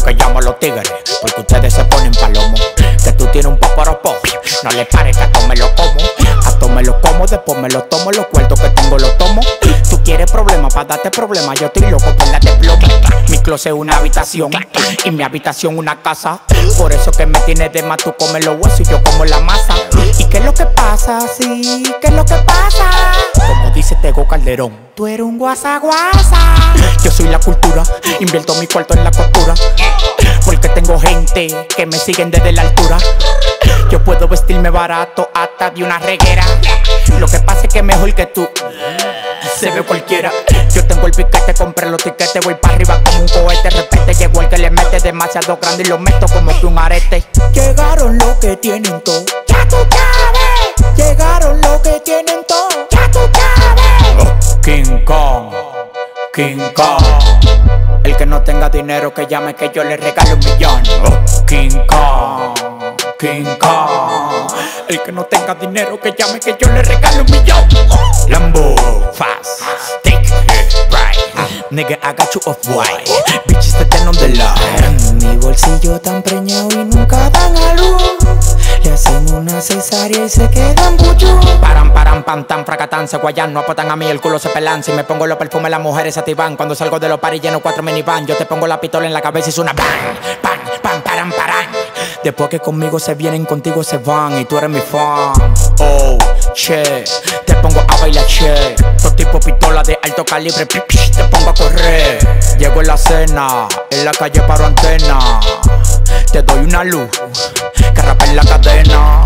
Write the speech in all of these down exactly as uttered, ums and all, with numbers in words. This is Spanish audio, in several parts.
que llamo a los tigres, porque ustedes se ponen palomo. Que tú tienes un poporopo, no le pares que a todo me lo como. A todo me lo como, después me lo tomo. Los cuartos que tengo los tomo. Tú quieres problemas, para darte problemas yo estoy loco por darte plomo. Mi closet es una habitación y mi habitación una casa. Por eso que me tienes de más, tú comes los huesos y yo como la masa. ¿Y qué es lo que pasa? Sí, ¿qué es lo que pasa? Como dice Tego Calderón, tú eres un guasa guasa. Yo soy la cultura, invierto mi cuarto en la costura. Porque tengo gente que me siguen desde la altura. Yo puedo vestirme barato hasta de una reguera. Lo que pasa es que mejor que tú se ve cualquiera. Yo tengo el piquete, compré los tiquetes, voy para arriba como un cohete. Repete, llegó el que le mete demasiado grande y lo meto como que un arete. Llegaron los que tienen todo, ya tú sabes. Llegaron los que tienen todo, ya tú sabes. Oh, King Kong, King Kong. El que no tenga dinero que llame que yo le regalo un millón. Oh, King Kong, King Kong. El que no tenga dinero que llame que yo le regalo un millón. Oh. Lambo, fast, thick, right. Nigga, I got you off white. Bitches that turn on the light. Mi bolsillo tan preñado y nunca dan a luz. Le hacen una cesárea y se quedan buchú. Paran, paran, pan, tan, fracatán, se guayan, no apotan a mí, el culo se pelan. Si me pongo los perfumes, las mujeres se activan. Cuando salgo de los paris lleno cuatro minivan. Yo te pongo la pistola en la cabeza y suena bang, pan, pan, paran, paran. Después que conmigo se vienen, contigo se van. Y tú eres mi fan. Oh, che, te pongo a bailar, che. Todo tipo pistola de alto calibre, pi, pi, te pongo a correr. Llego en la cena, en la calle paro antena. Te doy una luz, que rapa en la cadena.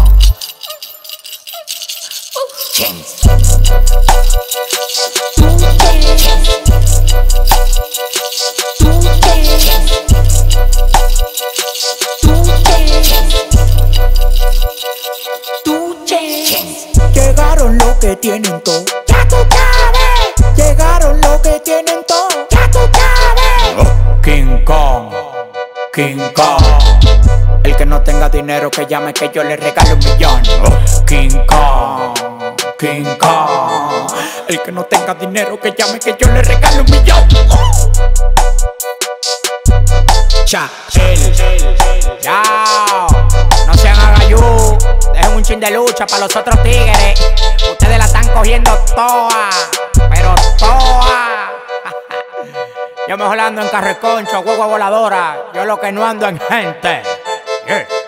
Llegaron los que tienen todo, ya tú sabes. Llegaron los que tienen todo, ya tú sabes. Oh, King Kong, King Kong. El que no tenga dinero que llame que yo le regalo un millón. Oh, King Kong, King Kong. El que no tenga dinero que llame que yo le regalo un millón. Oh. Cha, el, ya, no sean agayú. Dejen un chin de lucha para los otros tigres. Ustedes la están cogiendo toa, pero toa. Yo mejor ando en carreconcho, huevo voladora. Yo lo que no ando en gente. Yeah.